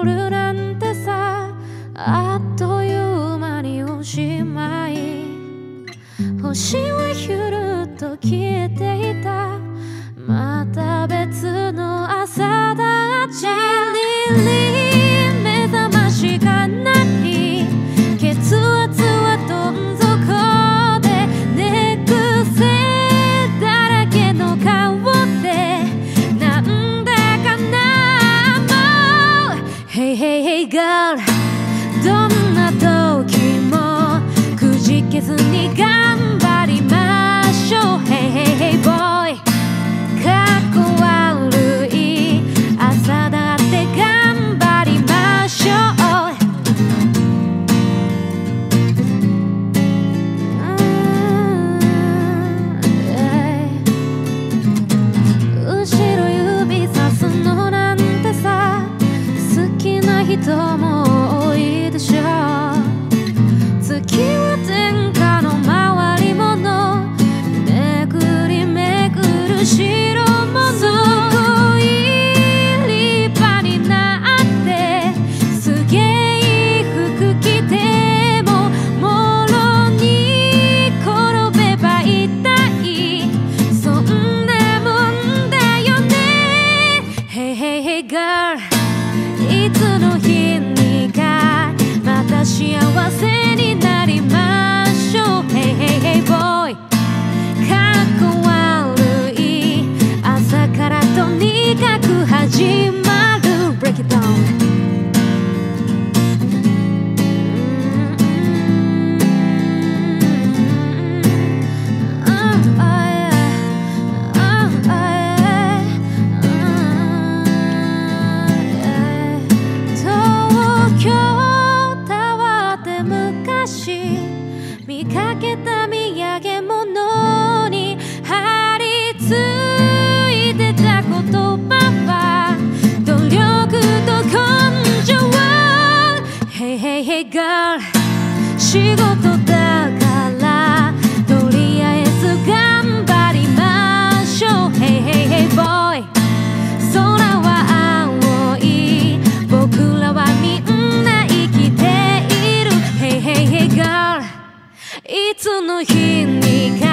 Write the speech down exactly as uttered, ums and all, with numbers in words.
夜なんてさあっという間におしまい。星はひゅるっと消えていた。また別の朝だった。リリリ目覚ましがない血圧はどん底で寝癖だらけの顔でなんでかなもう Hey hey hey girl どんな時もくじけずに頑張りましょう Hey hey hey boy かっこ悪い朝だって頑張りましょう。後ろ指さすのなんてさ好きな人も多いでしょう。月は天下の回り物めくりめくる代物。すごい立派になってすげえ服着てももろに転べば痛い。そんなもんだよね Hey hey hey girl いつの日にかまた幸せになりましょう Hey hey hey boy かっこ悪い朝からとにかく始まる Break it down見かけた土産物に張り付いてた言葉は努力と根性 Hey hey hey girl 仕事だからとりあえず頑張りましょう Hey hey hey boy 空は青い僕らはみんな生きている Hey hey hey girlいつの日にか